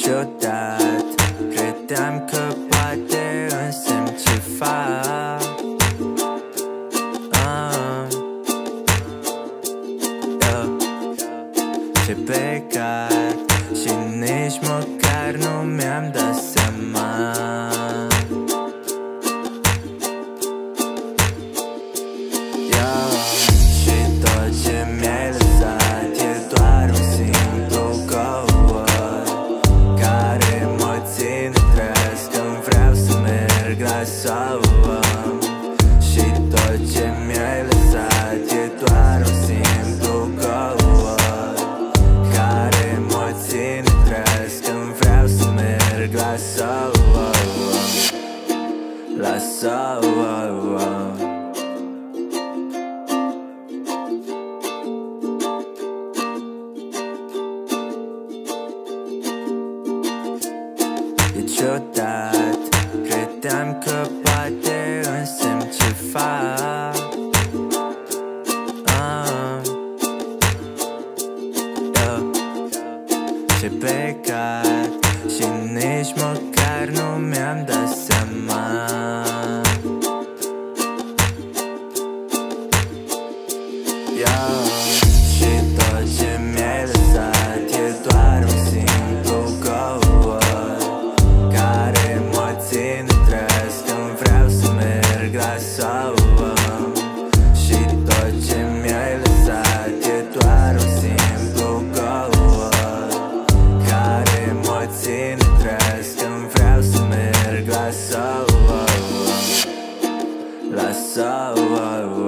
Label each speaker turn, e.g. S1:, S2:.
S1: ciudat, credeam că poate însemni ceva. Ce păcat, și nici măcar nu mi-am dat seama. Și tot ce mi-ai lăsat e doar un simplu covor care mă ține treaz când vreau să merg la salvă. Și tot ce mi-ai lăsat e doar un simplu covor care mă ține treaz când vreau să merg la salvă. La salvă. E ciudat, credeam că poate însemni ceva. Ce păcat, și nici măcar nu mi-am dat seama. Și tot ce mi-ai lăsat e doar un simplu covor care mă ține treaz când vreau să merg la salvă. Și tot ce mi-ai lăsat e doar un simplu covor care mă ține treaz când vreau să merg la salvă. La salvă.